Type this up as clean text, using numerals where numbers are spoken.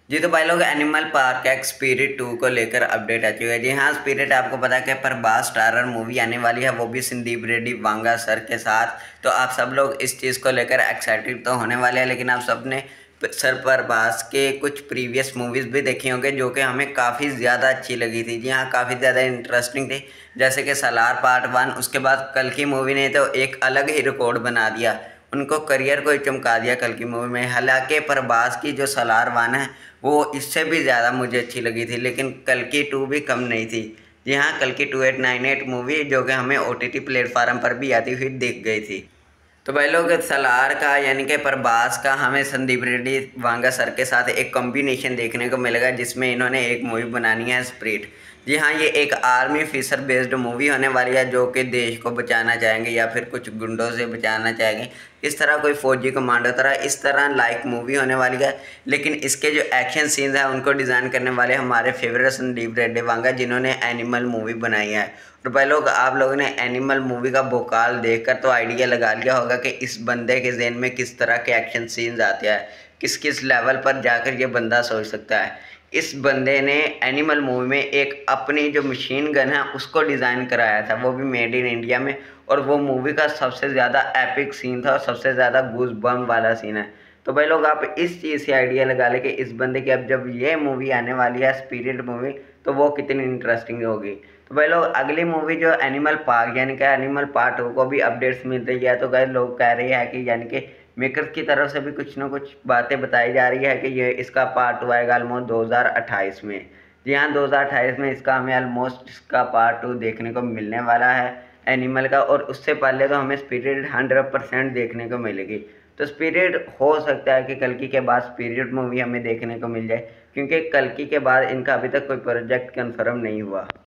जी तो भाई लोग एनिमल पार्क एक्स स्पिरिट 2 को लेकर अपडेट आ चुका है। जी हाँ, स्पिरिट आपको पता है कि प्रभास स्टारर मूवी आने वाली है, वो भी संदीप रेड्डी वांगा सर के साथ। तो आप सब लोग इस चीज़ को लेकर एक्साइटेड तो होने वाले हैं, लेकिन आप सब ने सर प्रभास के कुछ प्रीवियस मूवीज़ भी देखी होंगे जो कि हमें काफ़ी ज़्यादा अच्छी लगी थी। जी हाँ, काफ़ी ज़्यादा इंटरेस्टिंग थी, जैसे कि सालार पार्ट 1। उसके बाद कल की मूवी ने तो एक अलग ही रिकॉर्ड बना दिया, उनको करियर को ही चमका दिया कल की मूवी में। हालांकि प्रभास की जो सालार 1 है वो इससे भी ज़्यादा मुझे अच्छी लगी थी, लेकिन कल की 2 भी कम नहीं थी। जी हाँ, कल की 2898 मूवी जो कि हमें ओटीटी प्लेटफार्म पर भी आती हुई दिख गई थी। तो भाई लोग सलार का यानी कि प्रभास का हमें संदीप रेड्डी वांगा सर के साथ एक कॉम्बिनेशन देखने को मिलेगा, जिसमें इन्होंने एक मूवी बनानी है स्प्रिट। जी हाँ, ये एक आर्मी ऑफिसर बेस्ड मूवी होने वाली है जो कि देश को बचाना चाहेंगे या फिर कुछ गुंडों से बचाना चाहेंगे। इस तरह कोई फौजी कमांडो तरह इस तरह लाइक मूवी होने वाली है। लेकिन इसके जो एक्शन सीन्स हैं उनको डिज़ाइन करने वाले हमारे फेवरेट संदीप रेड्डी वांगा, जिन्होंने एनिमल मूवी बनाई है। और भाई लोग, आप लोगों ने एनिमल मूवी का भोकाल देखकर तो आइडिया लगा लिया होगा कि इस बंदे के ज़हन में किस तरह के एक्शन सीन्स आते हैं, किस किस लेवल पर जाकर ये बंदा सोच सकता है। इस बंदे ने एनिमल मूवी में एक अपनी जो मशीन गन है उसको डिज़ाइन कराया था, वो भी मेड इन इंडिया में। और वो मूवी का सबसे ज़्यादा एपिक सीन था और सबसे ज़्यादा गूज बम वाला सीन है। तो भाई लोग, आप इस चीज़ से आइडिया लगा ले कि इस बंदे की अब जब ये मूवी आने वाली है स्पिरिट मूवी, तो वो कितनी इंटरेस्टिंग होगी। तो भाई लोग, अगली मूवी जो एनिमल पार्क यानी कि एनिमल पार्ट 2 को भी अपडेट्स मिल रही है। तो भाई लोग कह रहे हैं कि यानी कि मेकर्स की तरफ से भी कुछ ना कुछ बातें बताई जा रही है कि ये इसका पार्ट 2 आएगा ऑलमोस्ट 2028 में। जी हाँ, 2028 में इसका हमें ऑलमोस्ट इसका पार्ट 2 देखने को मिलने वाला है एनिमल का। और उससे पहले तो हमें स्पिरिट 100% देखने को मिलेगी। तो स्पिरिट हो सकता है कि कल्कि के बाद स्पिरिट मूवी हमें देखने को मिल जाए, क्योंकि कल्कि के बाद इनका अभी तक कोई प्रोजेक्ट कंफर्म नहीं हुआ।